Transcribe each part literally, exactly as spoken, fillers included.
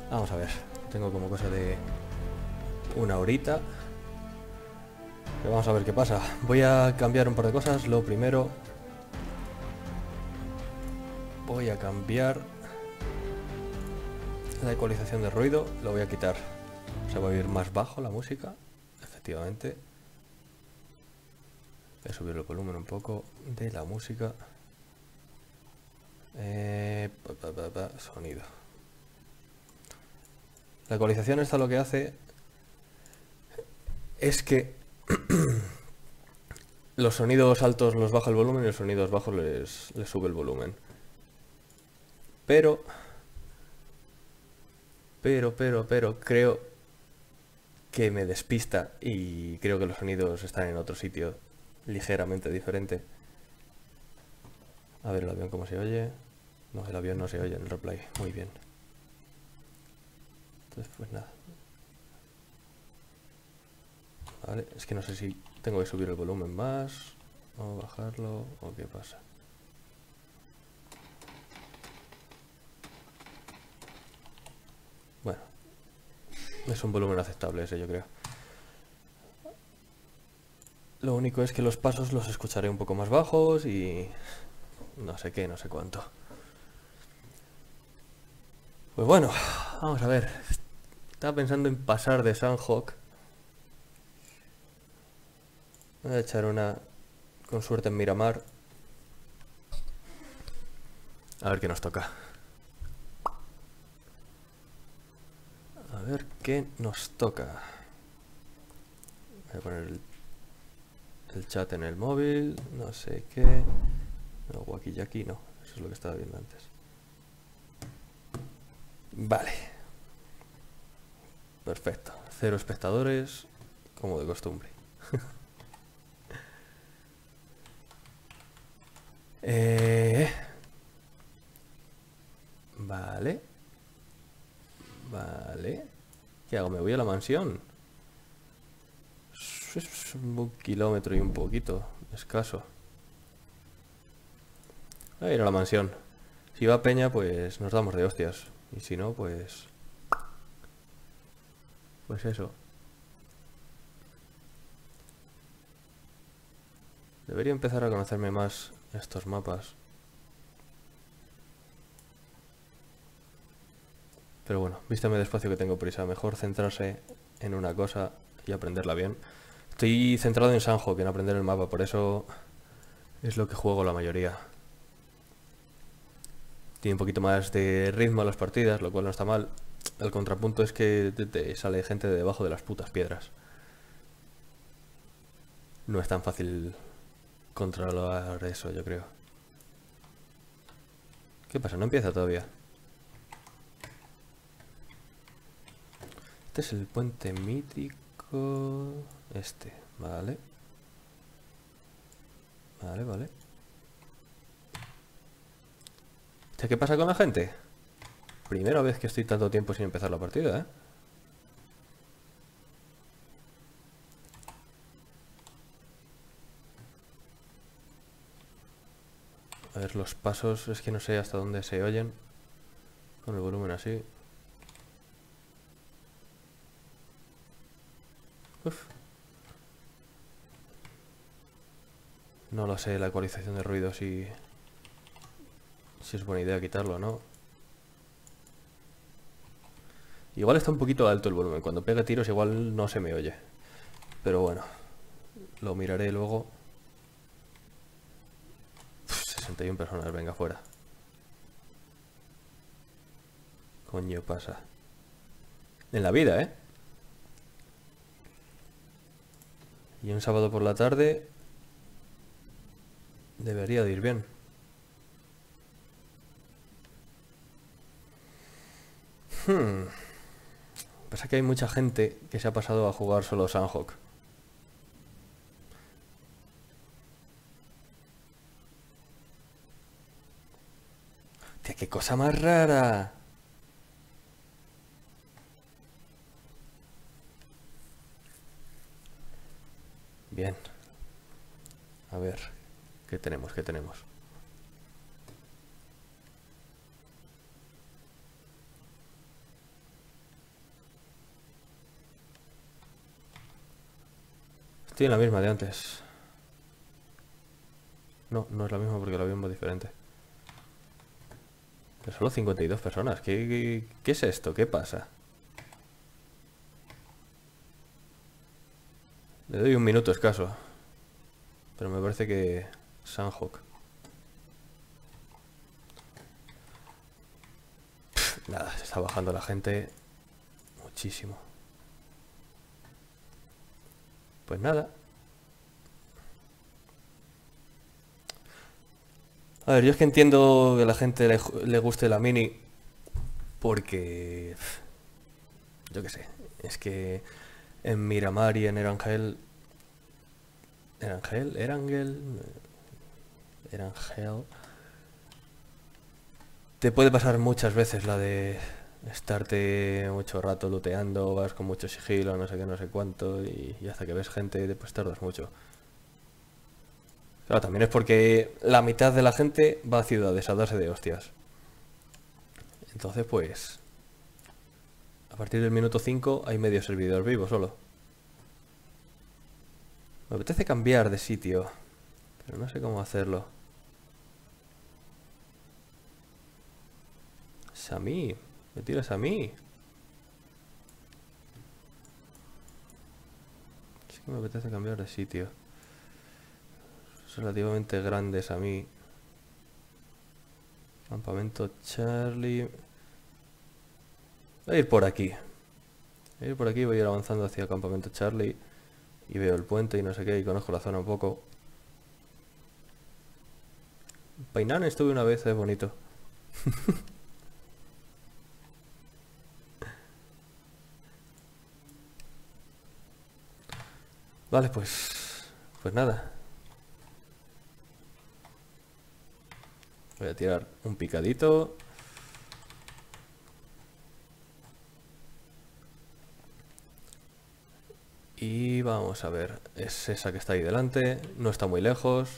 Vamos a ver. Tengo como cosa de una horita. Pero vamos a ver qué pasa. Voy a cambiar un par de cosas. Lo primero... Voy a cambiar la ecualización de ruido. Lo voy a quitar. Se va a oír más bajo la música. Efectivamente. Voy a subir el volumen un poco de la música. Eh, pa, pa, pa, pa, sonido. La ecualización esta lo que hace es que los sonidos altos los baja el volumen y los sonidos bajos les, les sube el volumen. Pero, pero, pero, pero, creo que me despista y creo que los sonidos están en otro sitio ligeramente diferente. A ver el avión cómo se oye. No, el avión no se oye en el replay. Muy bien. Entonces, pues nada. Vale, es que no sé si tengo que subir el volumen más o bajarlo o qué pasa. Bueno, es un volumen aceptable ese, yo creo. Lo único es que los pasos los escucharé un poco más bajos y no sé qué, no sé cuánto. Pues bueno, vamos a ver. Estaba pensando en pasar de Sanhok. Voy a echar una con suerte en Miramar. A ver qué nos toca. A ver qué nos toca. Voy a poner el, el chat en el móvil. No sé qué. No, Wakiyaki no. Eso es lo que estaba viendo antes. Vale. Perfecto. Cero espectadores, como de costumbre. eh... Vale. Vale. ¿Qué hago? ¿Me voy a la mansión? Es un kilómetro y un poquito. Escaso. Voy a ir a la mansión. Si va a Peña, pues nos damos de hostias. Y si no, pues... Pues eso. Debería empezar a conocerme más estos mapas. Pero bueno, vístame despacio que tengo prisa. Mejor centrarse en una cosa y aprenderla bien. Estoy centrado en Sanhok, en aprender el mapa, por eso es lo que juego la mayoría. Tiene un poquito más de ritmo a las partidas, lo cual no está mal. El contrapunto es que te, te sale gente de debajo de las putas piedras. No es tan fácil controlar eso, yo creo. ¿Qué pasa? No empieza todavía. Este es el puente mítico. Este, vale. Vale, vale. ¿Qué pasa con la gente? Primera vez que estoy tanto tiempo sin empezar la partida, ¿eh? A ver, los pasos, es que no sé hasta dónde se oyen. Con el volumen así. Uf. No lo sé, la ecualización de ruido, si... Si es buena idea quitarlo o no. Igual está un poquito alto el volumen. Cuando pegue tiros igual no se me oye. Pero bueno, lo miraré luego. Uf, sesenta y una personas, venga, fuera. Coño pasa. En la vida, ¿eh? Y un sábado por la tarde debería de ir bien. Hmm. Pasa que hay mucha gente que se ha pasado a jugar solo Sanhok. Tía, qué cosa más rara. Bien. A ver, ¿qué tenemos? ¿Qué tenemos? Estoy en la misma de antes. No, no es la misma porque la vimos diferente. Pero solo cincuenta y dos personas. ¿Qué, qué, qué es esto? ¿Qué pasa? Le doy un minuto escaso. Pero me parece que... Sanhok. Pff, nada, se está bajando la gente. Muchísimo. Pues nada. A ver, yo es que entiendo que a la gente le, le guste la mini. Porque... pff, yo qué sé. Es que en Miramar y en Erangel... ¿Erangel? ¿Erangel? Erangel... Te puede pasar muchas veces la de estarte mucho rato looteando, vas con mucho sigilo, no sé qué, no sé cuánto, y, y hasta que ves gente después tardas mucho. Claro, también es porque la mitad de la gente va a ciudades a darse de hostias. Entonces, pues... A partir del minuto cinco hay medio servidor vivo solo. Me apetece cambiar de sitio, pero no sé cómo hacerlo. Sammy, me tiras a mí. Sí que me apetece cambiar de sitio. Es relativamente grandes a mí. Campamento Charlie. Voy a ir por aquí. Voy a ir por aquí, voy a ir avanzando hacia el campamento Charlie. Y veo el puente y no sé qué, y conozco la zona un poco. Painan estuve una vez, es bonito. Vale, pues... Pues nada. Voy a tirar un picadito. Y vamos a ver. Es esa que está ahí delante. No está muy lejos.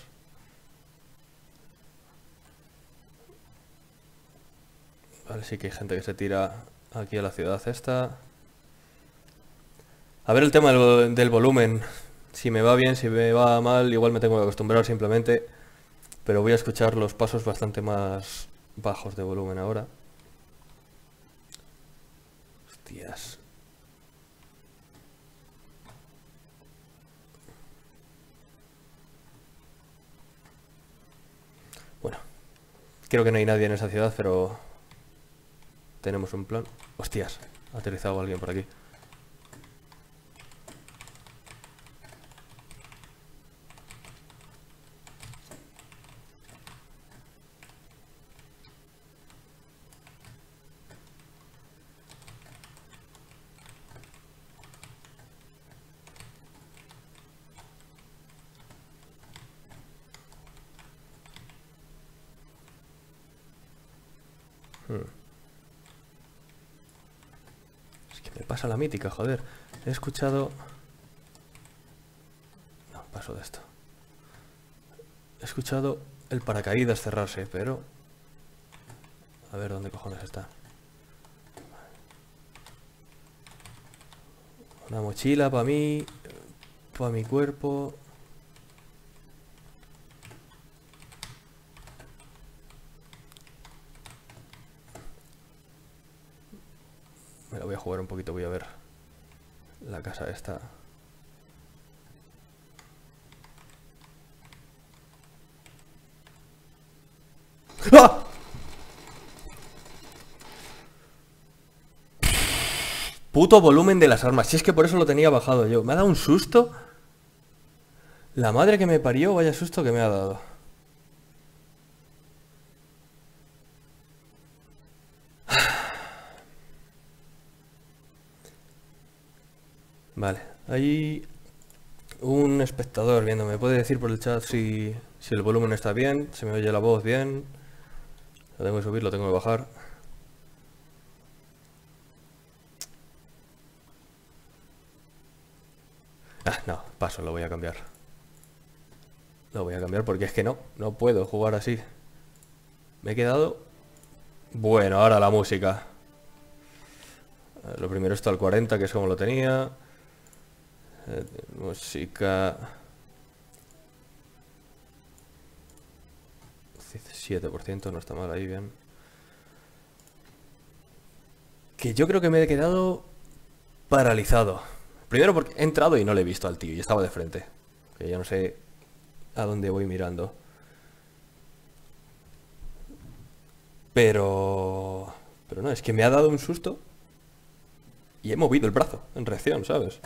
Vale, sí que hay gente que se tira aquí a la ciudad esta. A ver el tema del, del volumen. Si me va bien, si me va mal, igual me tengo que acostumbrar simplemente. Pero voy a escuchar los pasos bastante más bajos de volumen ahora. Hostias. Bueno, creo que no hay nadie en esa ciudad, pero tenemos un plan. Hostias, ha aterrizado alguien por aquí. Hmm. Es que me pasa la mítica, joder. He escuchado... No, paso de esto. He escuchado el paracaídas cerrarse, pero... A ver dónde cojones está. Una mochila para mí, para mi cuerpo. Me la voy a jugar un poquito, voy a ver la casa esta. ¡Ah! Puto volumen de las armas. Si es que por eso lo tenía bajado yo. Me ha dado un susto. La madre que me parió, vaya susto que me ha dado. Vale, hay un espectador viéndome. ¿Me puede decir por el chat si, si el volumen está bien? ¿Se me oye la voz bien? Lo tengo que subir, lo tengo que bajar. Ah, no, paso, lo voy a cambiar. Lo voy a cambiar porque es que no, no puedo jugar así. Me he quedado... Bueno, ahora la música. Lo primero está al cuarenta, que es como lo tenía. Eh, música... siete por ciento, no está mal ahí, bien. Que yo creo que me he quedado paralizado. Primero porque he entrado y no le he visto al tío y estaba de frente. Que ya no sé a dónde voy mirando. Pero... Pero no, es que me ha dado un susto y he movido el brazo en reacción, ¿sabes?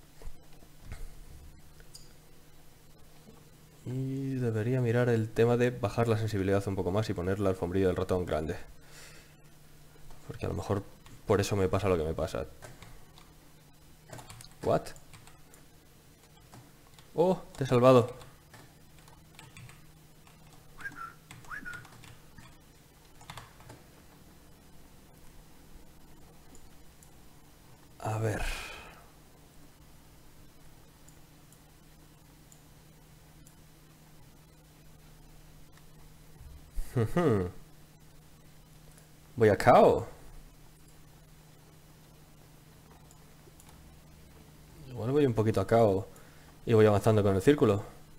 Y debería mirar el tema de bajar la sensibilidad un poco más y poner la alfombrilla del ratón grande. Porque a lo mejor por eso me pasa lo que me pasa. ¿What? Oh, te he salvado. A ver. Voy a cao. Igual voy un poquito a cao y voy avanzando con el círculo.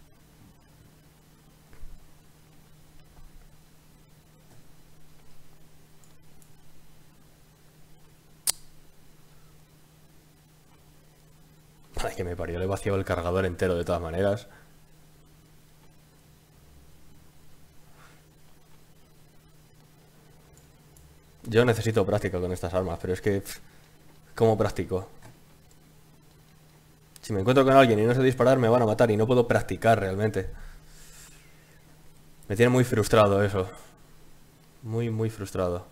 Ay, que me parió, le he vaciado el cargador entero de todas maneras. Yo necesito práctica con estas armas, pero es que... Pff, ¿cómo practico? Si me encuentro con alguien y no sé disparar, me van a matar y no puedo practicar realmente. Me tiene muy frustrado eso. Muy, muy frustrado.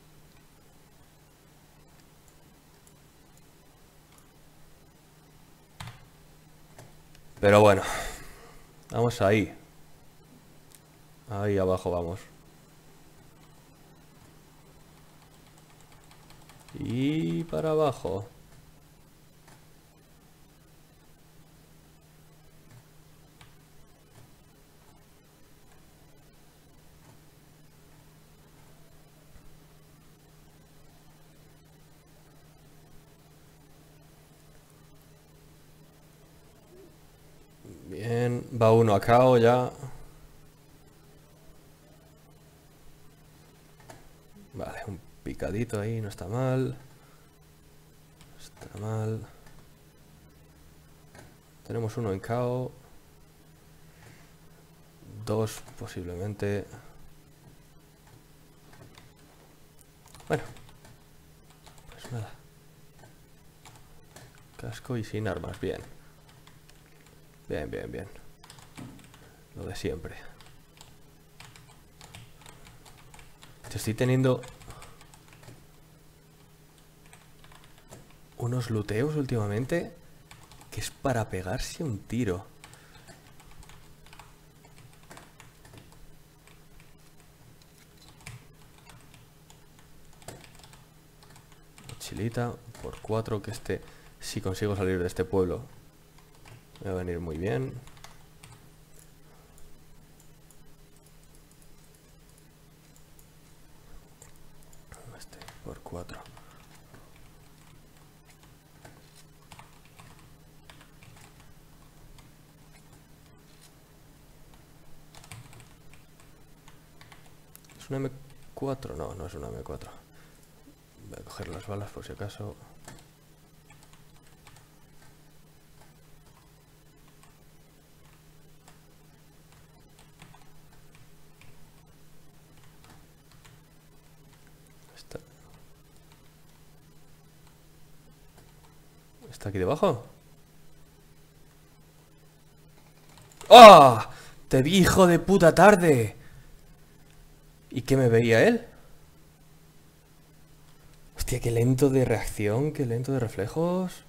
Pero bueno. Vamos ahí. Ahí abajo vamos. Y para abajo. Bien, va uno a cao ya. Vale, un picadito ahí, no está mal. No está mal. Tenemos uno en cao. Dos posiblemente. Bueno. Pues nada. Casco y sin armas, bien. Bien, bien, bien. Lo de siempre. Te estoy teniendo unos looteos últimamente que es para pegarse un tiro. Mochilita por cuatro, que este, si consigo salir de este pueblo, me va a venir muy bien. Este por cuatro. ¿Es una eme cuatro? No, no es una eme cuatro. Voy a coger las balas por si acaso. Está, ¿Está aquí debajo? ¡Oh! ¡Te vi, hijo de puta, tarde! ¿Y qué me veía él? Hostia, qué lento de reacción, qué lento de reflejos.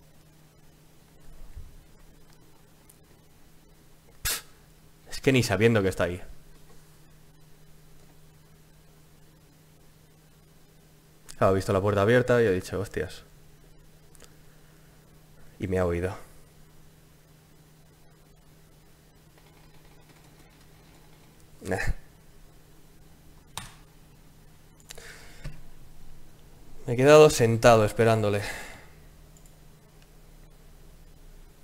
Pff, es que ni sabiendo que está ahí. Claro, he visto la puerta abierta y he dicho, hostias. Y me ha oído. Nah. Me he quedado sentado esperándole.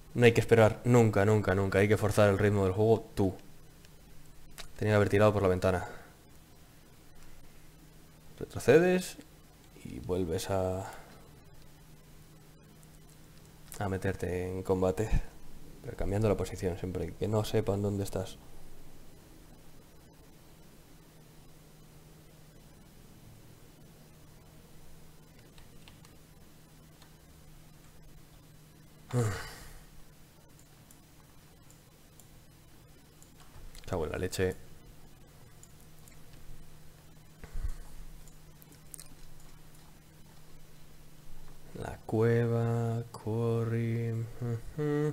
No hay que esperar nunca, nunca, nunca. Hay que forzar el ritmo del juego tú. Tenía que haber tirado por la ventana. Retrocedes y vuelves a... a meterte en combate. Pero cambiando la posición siempre. Que no sepan dónde estás. Cago en la leche. La cueva, Quarry. Me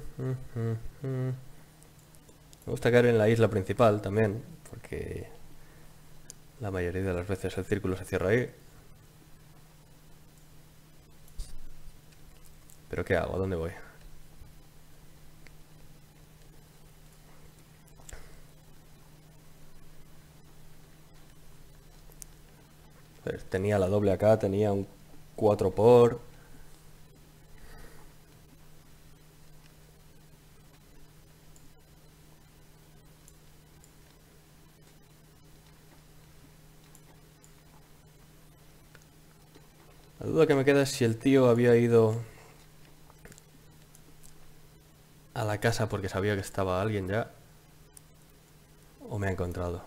gusta caer en la isla principal también, porque la mayoría de las veces el círculo se cierra ahí. ¿Pero qué hago? ¿A dónde voy? A ver, tenía la doble acá, tenía un cuatro por... La duda que me queda es si el tío había ido a la casa porque sabía que estaba alguien ya, o me ha encontrado.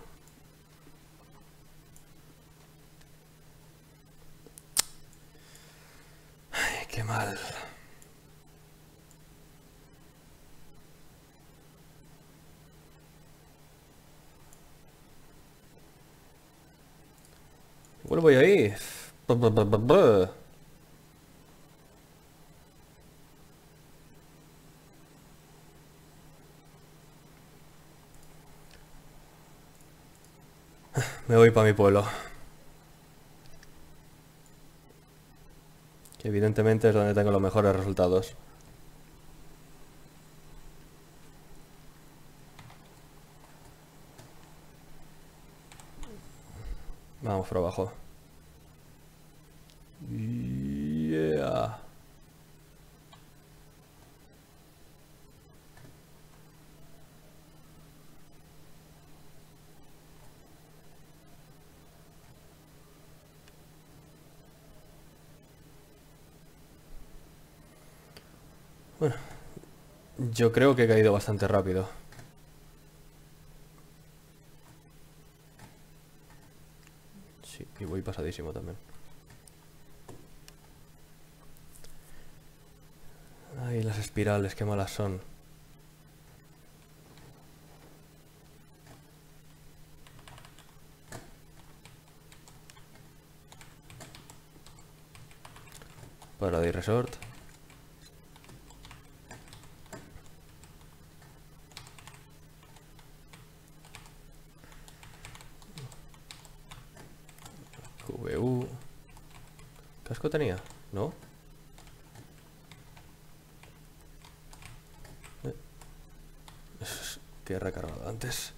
Ay, qué mal. Igual voy ahí. Me voy para mi pueblo. Que evidentemente es donde tengo los mejores resultados. Vamos por abajo. Yeah. Bueno, yo creo que he caído bastante rápido. Sí, y voy pasadísimo también. Ay, las espirales, qué malas son. Paradise Resort. Q V U. ¿Casco tenía? ¿No? Eh. Es que he recargado antes.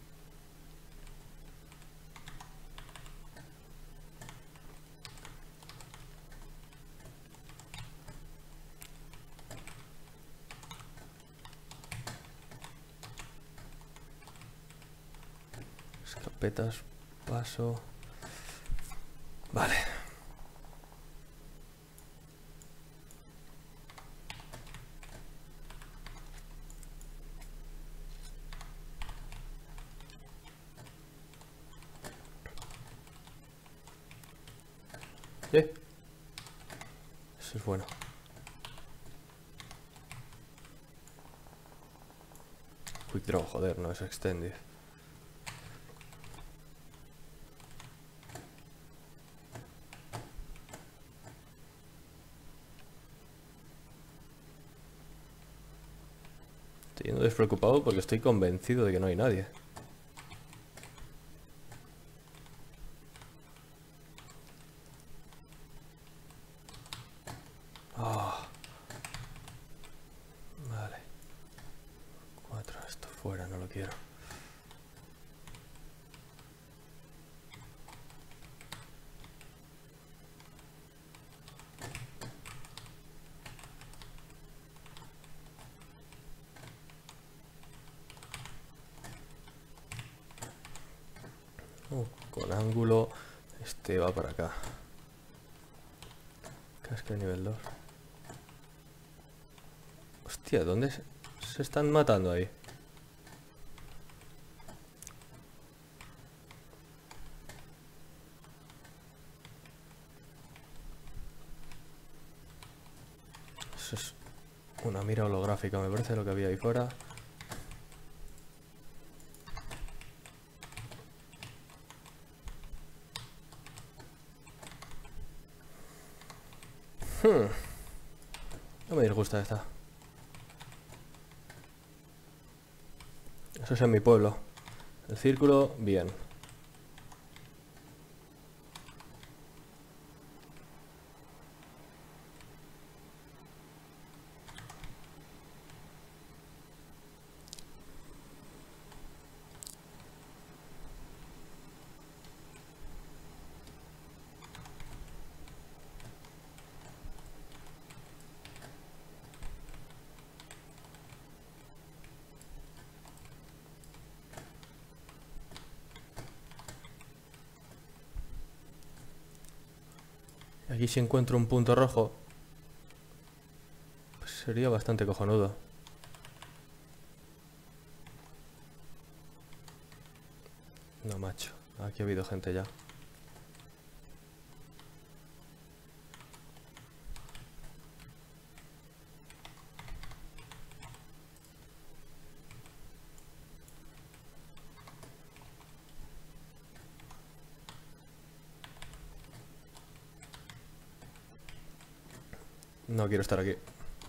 Escapetas, paso. Vale. ¿Eh? Eso es bueno. Quick draw, joder, no es extended. Estoy yendo despreocupado porque estoy convencido de que no hay nadie. Oh. Vale. Cuatro, esto fuera, no lo quiero. con ángulo. Este va para acá. Casca de nivel dos. Hostia, ¿dónde se, se están matando ahí? Eso es una mira holográfica, me parece lo que había ahí fuera. Hmm. No me disgusta esta. Eso es en mi pueblo. El círculo, bien. Aquí si encuentro un punto rojo, pues sería bastante cojonudo. No, macho. Aquí ha habido gente ya. No quiero estar aquí.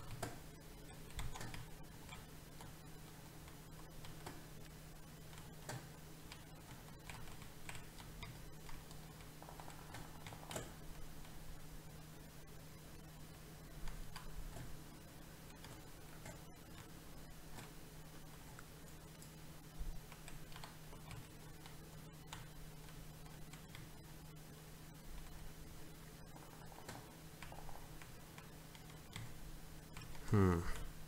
Hmm.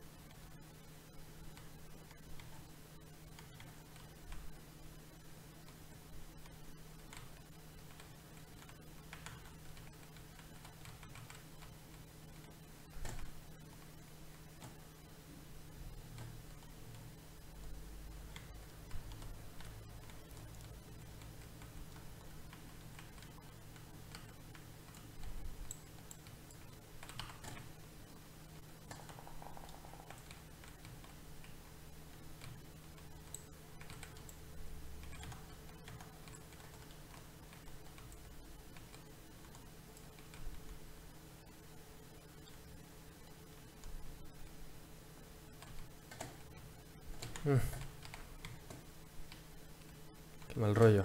Mm. Qué mal rollo.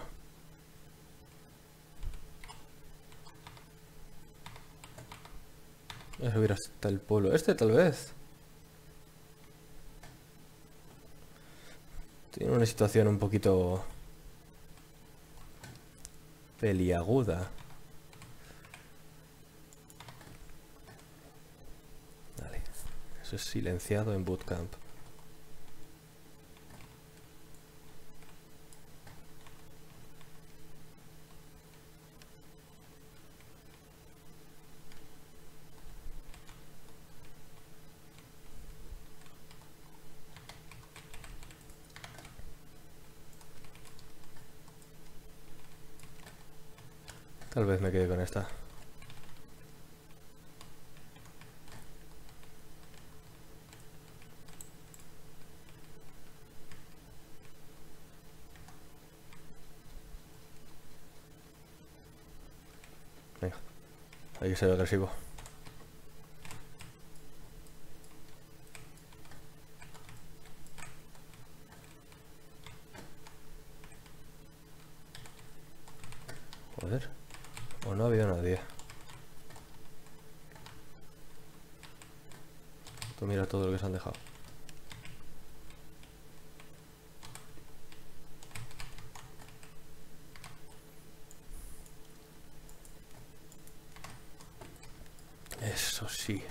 Voy a subir hasta el pueblo. Este tal vez. Tiene una situación un poquito peliaguda. Vale. Eso es silenciado en bootcamp. Tal vez me quede con esta. Venga, hay que ser agresivo. Joder, o no ha habido nadie. Tú mira todo lo que se han dejado. Eso sí.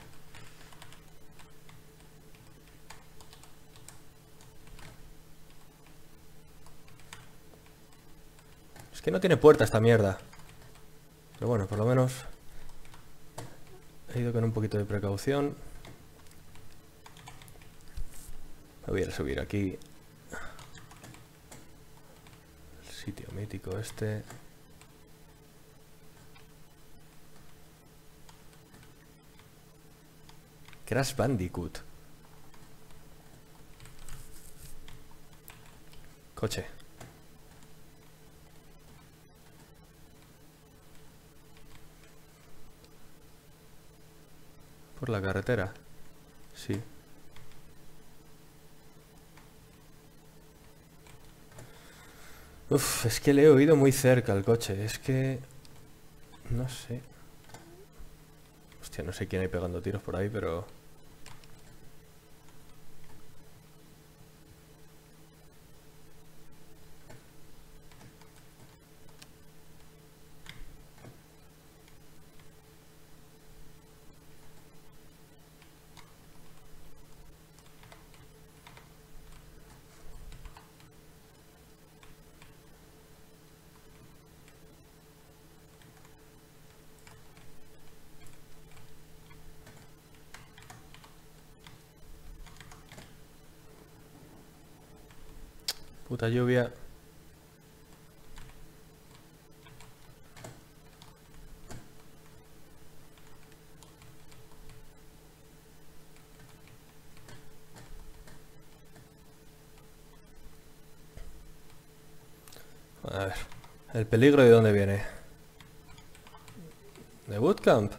Es que no tiene puerta esta mierda. Pero bueno, por lo menos he ido con un poquito de precaución. Me voy a subir aquí. El sitio mítico este. Crash Bandicoot. Coche. Por la carretera. Sí. Uf, es que le he oído muy cerca al coche. Es que... no sé. Hostia, no sé quién hay pegando tiros por ahí, pero... puta lluvia. A ver, ¿el peligro de dónde viene? ¿De bootcamp?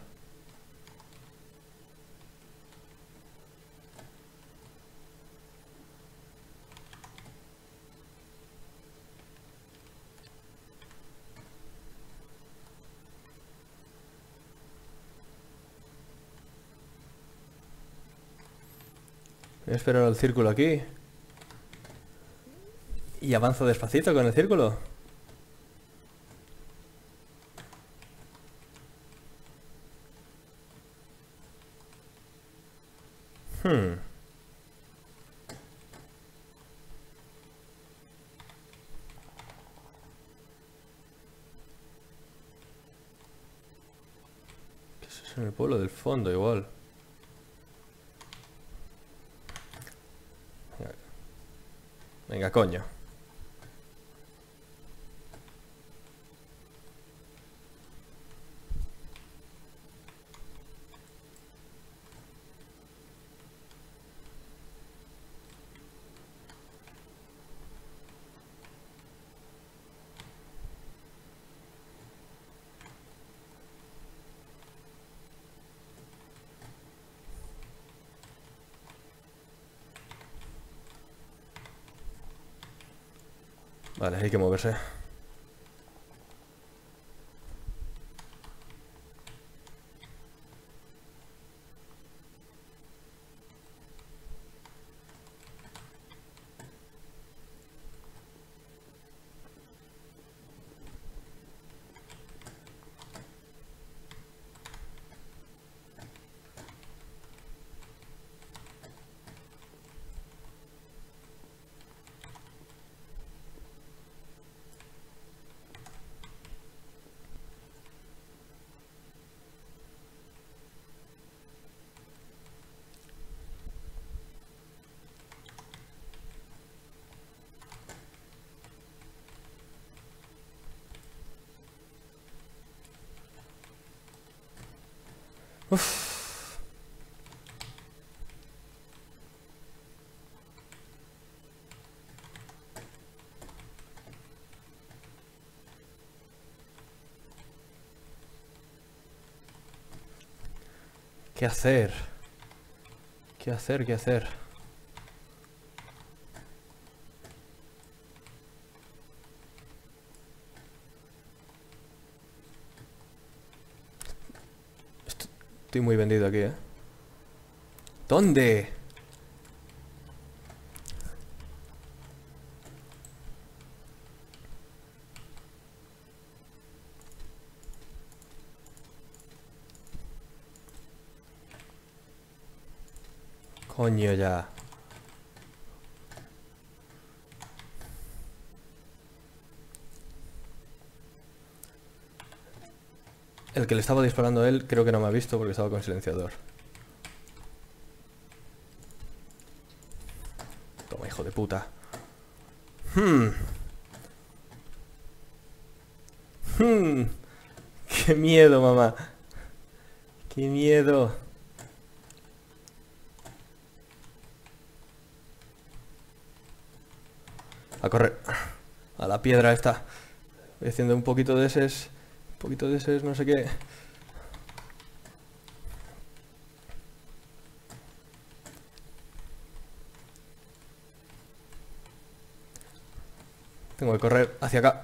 Voy a esperar al círculo aquí. Y avanzo despacito con el círculo. Hmm. ¿Qué es eso en el pueblo del fondo igual? Venga, coño. Vale, hay que moverse. Uf. ¿Qué hacer? ¿Qué hacer? ¿Qué hacer? Estoy muy vendido aquí, ¿eh? ¿Dónde? Coño ya. El que le estaba disparando a él creo que no me ha visto porque estaba con silenciador. Toma, hijo de puta. Hmm. Hmm. Qué miedo, mamá. Qué miedo. A correr. A la piedra esta. Voy haciendo un poquito de eses. Un poquito de eses, no sé qué. Tengo que correr hacia acá.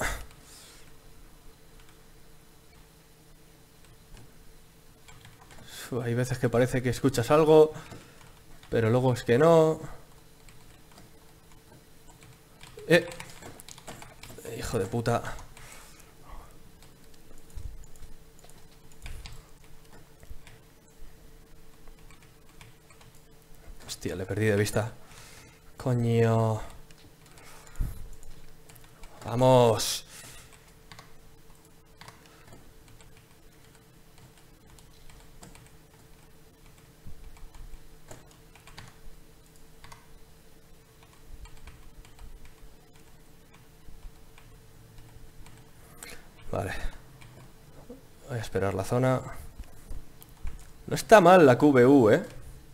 Uf, hay veces que parece que escuchas algo, pero luego es que no. Eh. Hijo de puta. Hostia, le perdí de vista. Coño. Vamos. Vale. Voy a esperar la zona. No está mal la Q B U, ¿eh?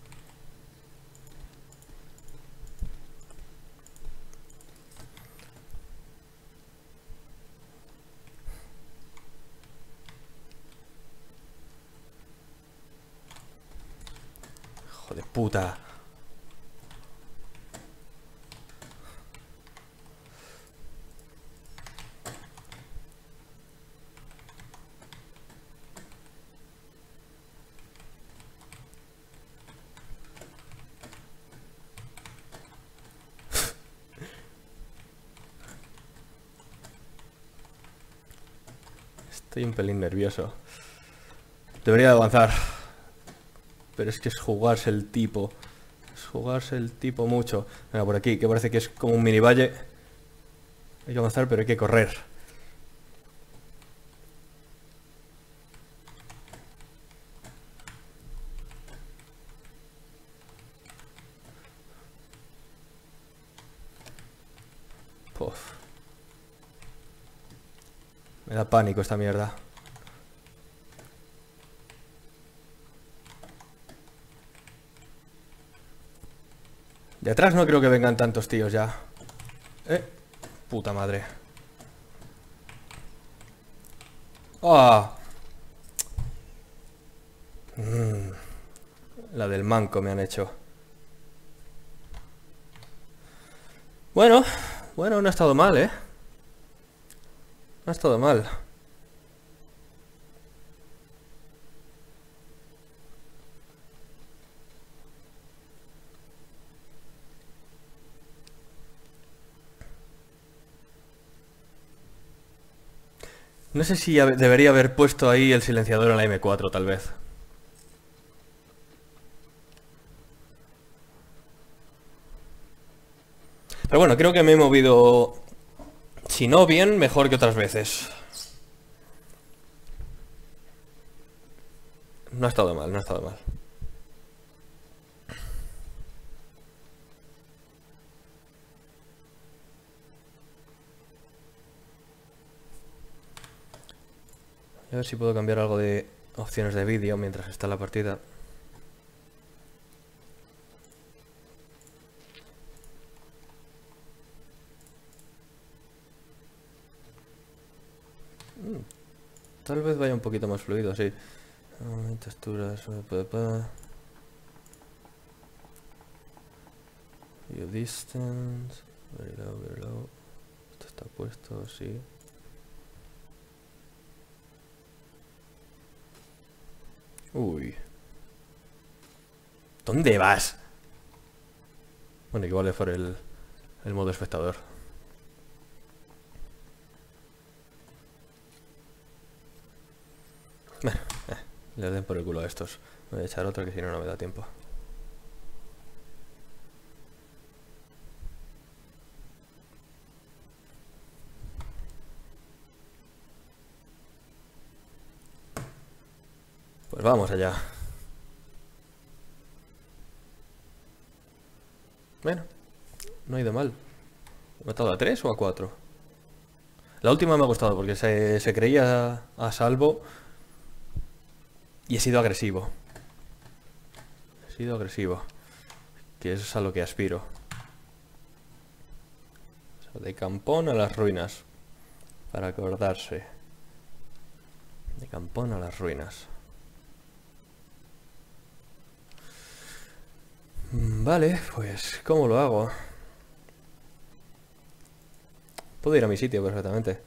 Hijo de puta. Estoy un pelín nervioso. Debería de avanzar. Pero es que es jugarse el tipo. Es jugarse el tipo mucho. Venga, por aquí, que parece que es como un mini valle. Hay que avanzar, pero hay que correr. Puf. Me da pánico esta mierda. De atrás no creo que vengan tantos tíos ya. Eh. Puta madre. ¡Ah! Mm. La del manco me han hecho. Bueno, bueno, no ha estado mal, ¿eh? No ha estado mal. No sé si debería haber puesto ahí el silenciador en la M cuatro, tal vez. Pero bueno, creo que me he movido, si no bien, mejor que otras veces. No ha estado mal, no ha estado mal. A ver si puedo cambiar algo de opciones de vídeo mientras está la partida. Mm, tal vez vaya un poquito más fluido, sí. Ah, texturas, view distance, very low, very low. Esto está puesto, sí. Uy. ¿Dónde vas? Bueno, igual es por el, el modo espectador. Bueno, eh, les den por el culo a estos. Voy a echar otra que si no, no me da tiempo. Pues vamos allá. Bueno, no ha ido mal. ¿He matado a tres o a cuatro? La última me ha gustado porque se, se creía a salvo y he sido agresivo. He sido agresivo. Que eso es a lo que aspiro. O sea, de Campón a las ruinas. Para acordarse. De Campón a las ruinas. Vale, pues ¿cómo lo hago? Puedo ir a mi sitio perfectamente.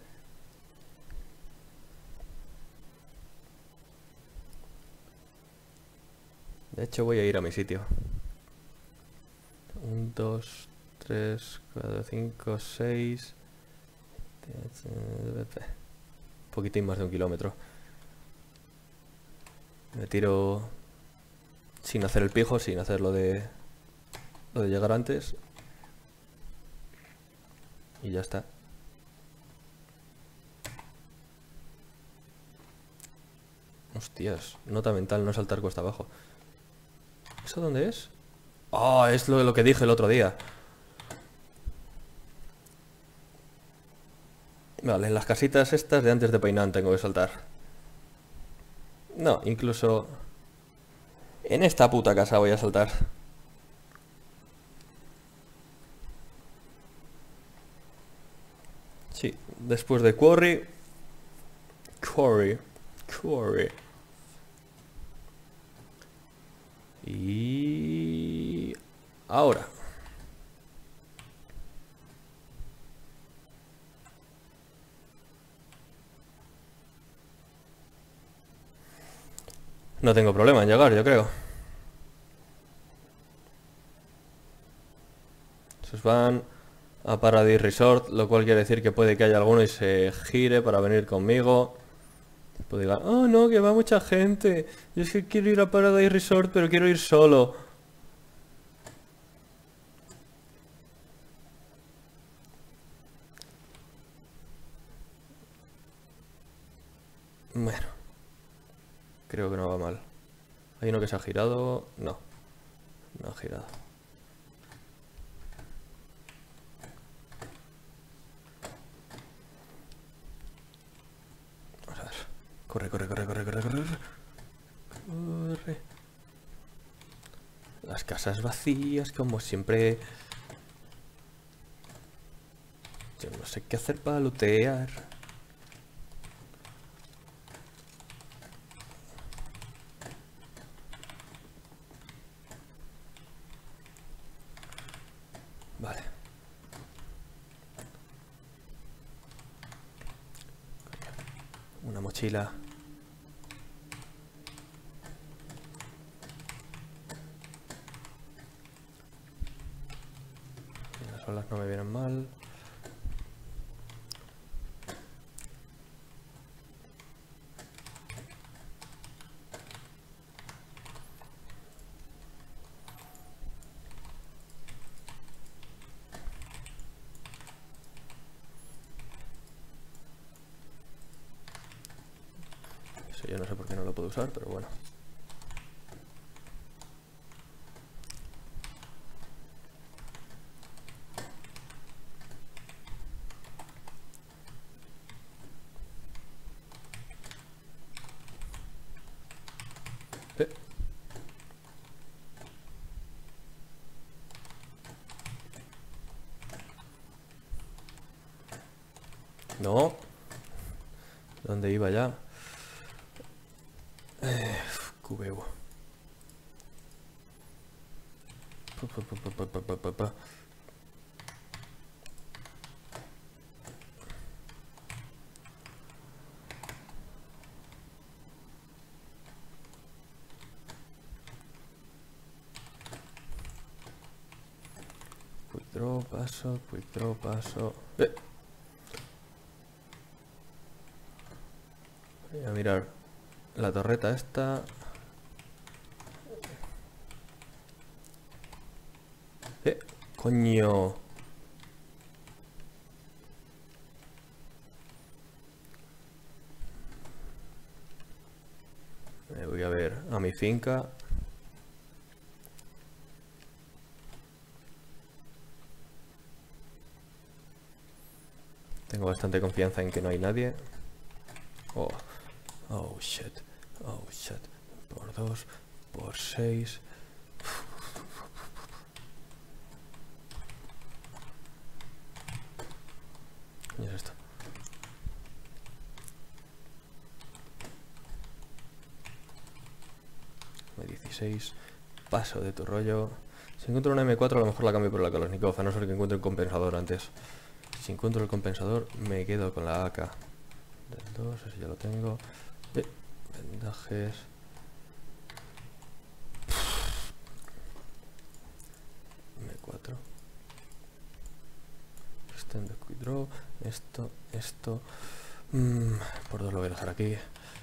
De hecho voy a ir a mi sitio. Un, dos, tres, cuatro, cinco, seis. Un poquitín más de un kilómetro. Me tiro sin hacer el pijo, sin hacer lo de lo de llegar antes. Y ya está. Hostias, nota mental, no saltar cuesta abajo. ¿Eso dónde es? Ah, oh, es lo, lo que dije el otro día. Vale, en las casitas estas de antes de Painan tengo que saltar. No, incluso en esta puta casa voy a saltar. Sí, después de Quarry. Quarry. Quarry. Y... ahora. No tengo problema en llegar, yo creo. Esos van a Paradise Resort, lo cual quiere decir que puede que haya alguno y se gire para venir conmigo. Puede diga, oh no, que va mucha gente. Yo es que quiero ir a Paradise Resort, pero quiero ir solo. Bueno, creo que no va mal. Hay uno que se ha girado. No, no ha girado. Vamos a ver. Corre, corre, corre, corre, corre, corre. Corre. Las casas vacías, como siempre. Yo no sé qué hacer para lootear. Vale. Una mochila. Las olas no me vienen mal. Yo no sé por qué no lo puedo usar, pero bueno. Eh. No. ¿Dónde iba ya? Eh, Cubeo. Withdraw, paso, withdraw, paso. Eh. Voy a mirar la torreta esta. Eh, coño. Me voy a ver volver a mi finca. Tengo bastante confianza en que no hay nadie. Oh, oh shit, oh shit. Por dos, por seis. ¿Qué es esto? dieciséis. Paso de tu rollo. Si encuentro una eme cuatro a lo mejor la cambio por la Kalashnikov, a no ser que encuentre el compensador antes. Si encuentro el compensador me quedo con la A K. Del dos, ese ya lo tengo. Eh, vendajes. eme cuatro. Extended quick draw. Esto, esto. Mm, por dos lo voy a dejar aquí.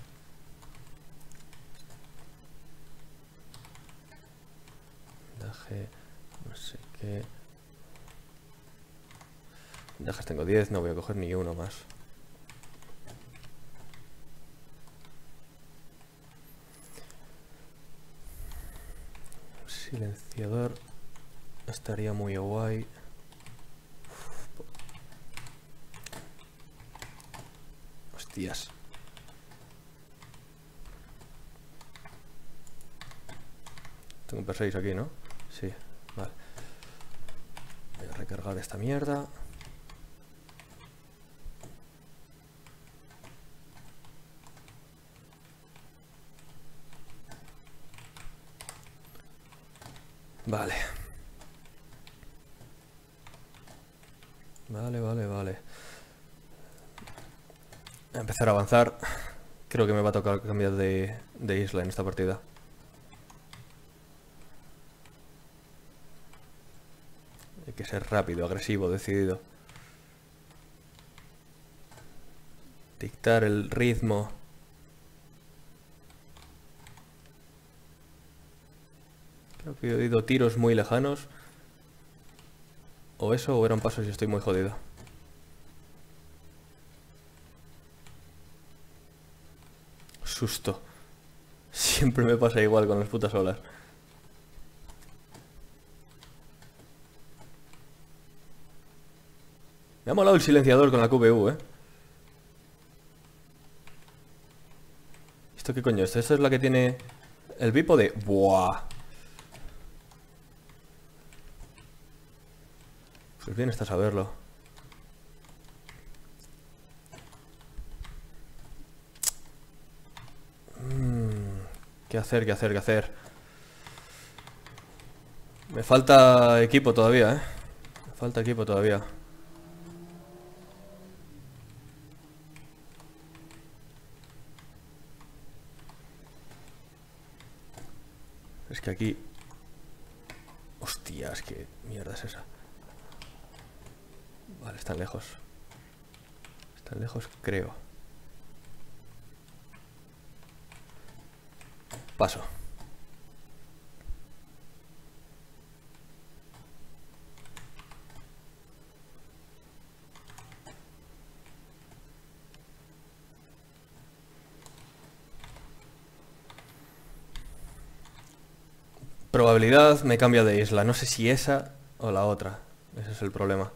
Vendaje. No sé qué. Vendajes tengo diez, no voy a coger ni uno más. Silenciador estaría muy guay. Hostias. Tengo un P seis aquí, ¿no? Sí, vale. Voy a recargar esta mierda. Vale. Vale, vale, vale. Voy a empezar a avanzar. Creo que me va a tocar cambiar de, de isla en esta partida. Hay que ser rápido, agresivo, decidido. Dictar el ritmo. Creo que he oído tiros muy lejanos. O eso, o eran pasos y estoy muy jodido. Susto. Siempre me pasa igual con las putas olas. Me ha molado el silenciador con la Q V U, eh. ¿Esto qué coño es? ¿Esta es la que tiene el bípode? ¡Buah! Pues bien está saberlo. Mm, ¿Qué hacer, qué hacer, qué hacer? Me falta equipo todavía, eh. Me falta equipo todavía. Es que aquí... Hostias, qué mierda es esa. Vale, están lejos. Están lejos, creo. Paso. Probabilidad me cambia de isla. No sé si esa o la otra. Ese es el problema.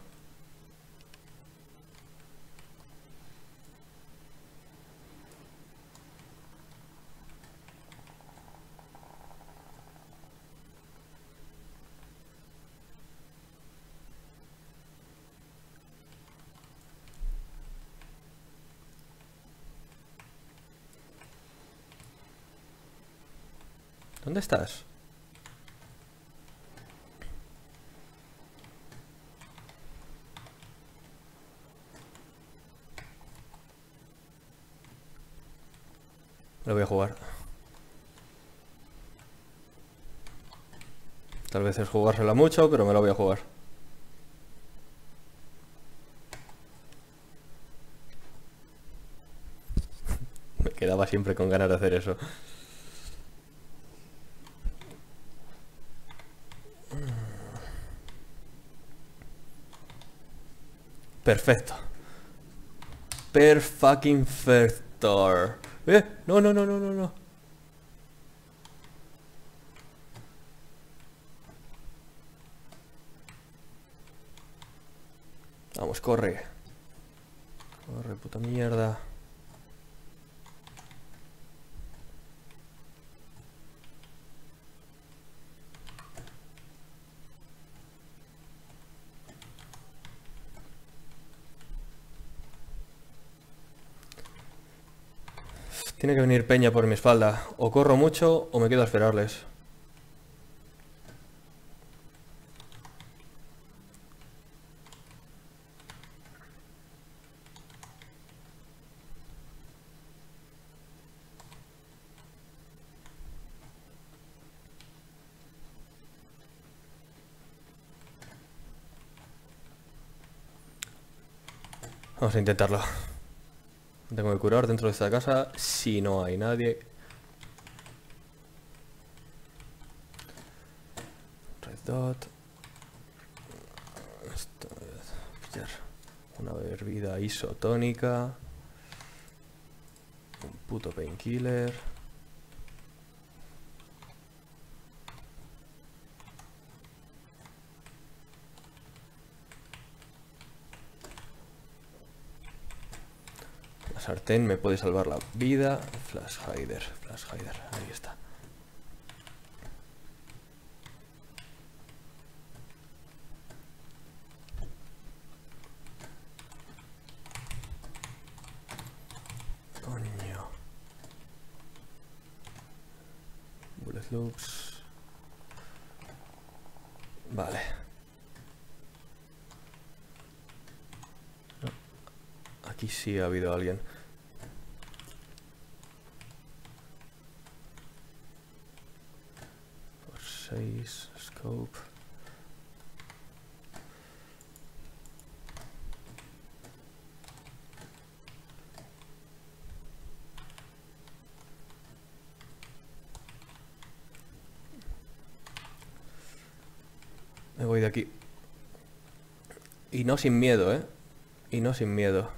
¿Dónde estás? Lo voy a jugar. Tal vez es jugársela mucho, pero me lo voy a jugar. Me quedaba siempre con ganas de hacer eso. Perfecto. Per fucking perfecto. Eh, no, no, no, no, no, no. Vamos, corre. Corre, puta mierda. Tiene que venir peña por mi espalda. O corro mucho o me quedo a esperarles. Vamos a intentarlo. Tengo que curar dentro de esta casa si no hay nadie. Red dot. Esto es pillar una bebida isotónica. Un puto painkiller. La sartén me puede salvar la vida. Flash hider, flash hider, ahí está. Coño. Bullet loops. Vale. No. Aquí sí ha habido alguien. Por seis, scope. Me voy de aquí. Y no sin miedo, ¿eh? Y no sin miedo.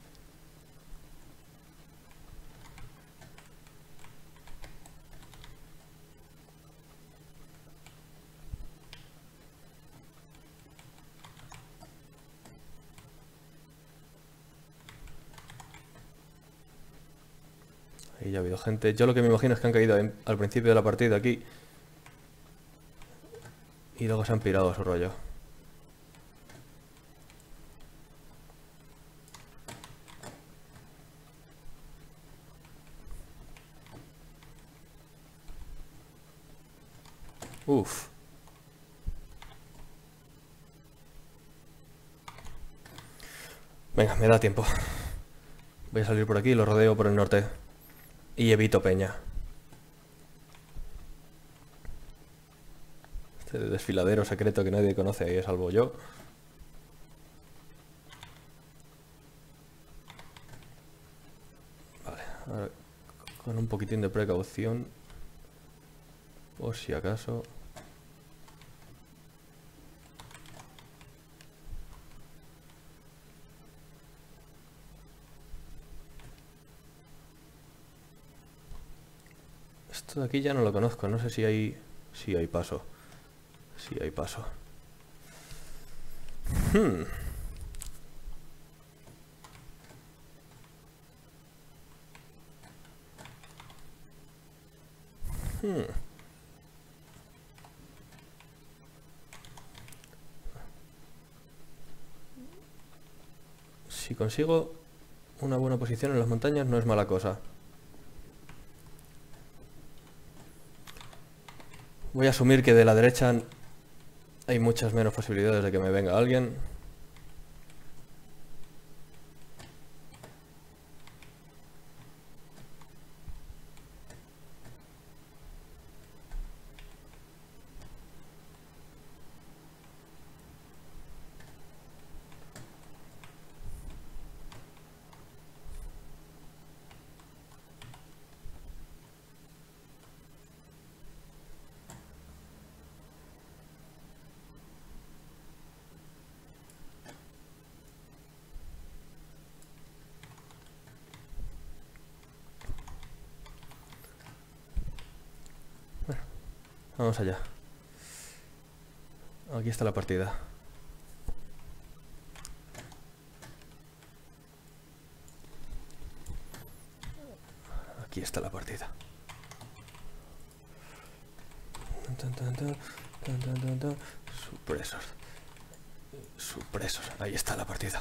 Ahí ya ha habido gente. Yo lo que me imagino es que han caído en, al principio de la partida aquí. Y luego se han pirado a su rollo. Uf. Venga, me da tiempo. Voy a salir por aquí y lo rodeo por el norte. Y evito peña. Este desfiladero secreto que nadie conoce ahí, salvo yo. Vale, ahora con un poquitín de precaución. Por si acaso. Esto de aquí ya no lo conozco, no sé si hay... Si hay paso. Si hay paso. Hmm. Hmm. Si consigo una buena posición en las montañas no es mala cosa. Voy a asumir que de la derecha hay muchas menos posibilidades de que me venga alguien. Vamos allá. Aquí está la partida. Aquí está la partida. Tan, tan, tan, tan, tan, tan, tan. Supresor. Supresor. Ahí está la partida.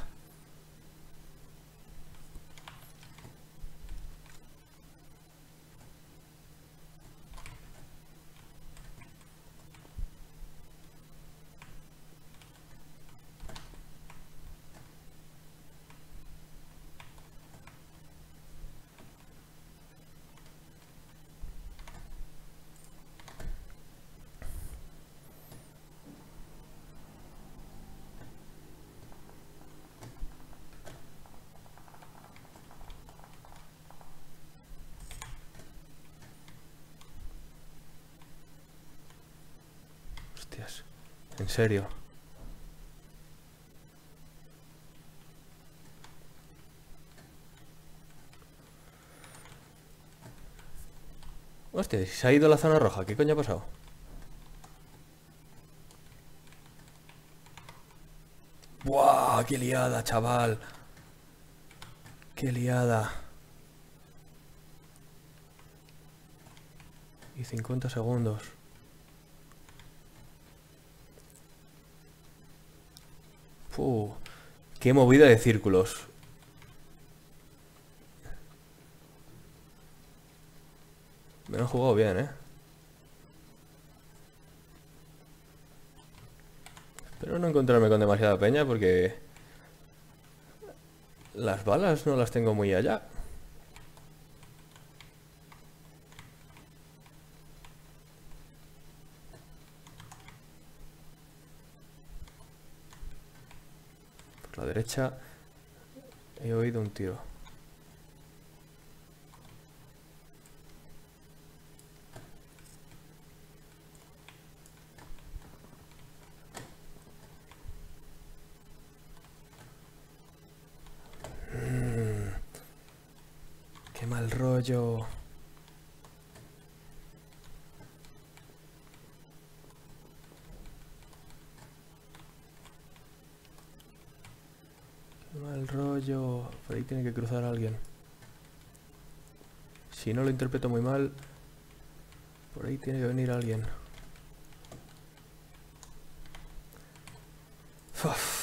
Hostias, en serio. Hostia, se ha ido a la zona roja. ¿Qué coño ha pasado? ¡Buah! ¡Qué liada, chaval! ¡Qué liada! Y cincuenta segundos. Puh, ¡qué movida de círculos! Me lo han jugado bien, ¿eh? Espero no encontrarme con demasiada peña porque las balas no las tengo muy allá. Por la derecha he oído un tiro. Qué mal rollo. Qué mal rollo. Por ahí tiene que cruzar alguien. Si no lo interpreto muy mal, por ahí tiene que venir alguien. Uf.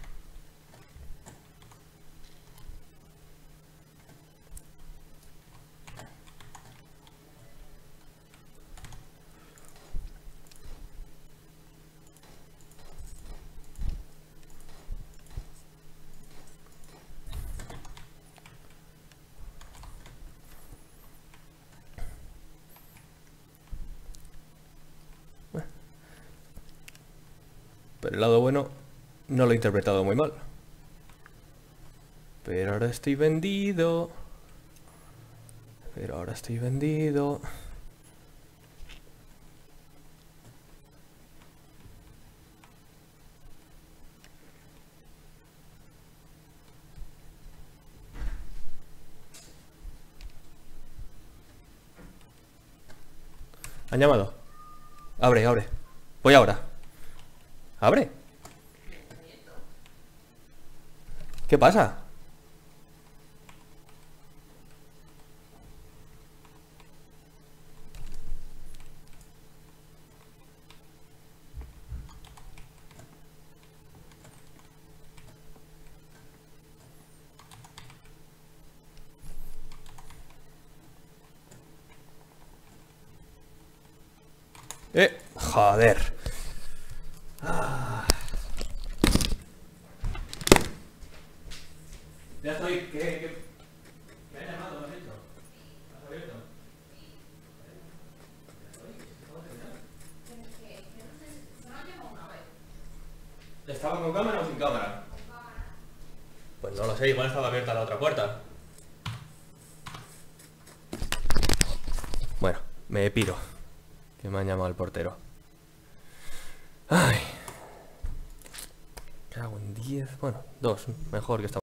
Pero el lado bueno, no lo he interpretado muy mal. Pero ahora estoy vendido. Pero ahora estoy vendido. Han llamado. Abre, abre. Voy ahora. Abre. ¿Qué pasa? Eh, joder. Ah. Ya estoy. ¿Qué, qué, ¿Qué ha llamado? ¿Lo has hecho? ¿Has abierto? ¿Estaba con cámara o sin cámara? Pues no lo sé, igual estaba abierta la otra puerta. Bueno, me piro. Que me han llamado el portero. Ay. Cago en diez. Bueno, dos. Mejor que esta.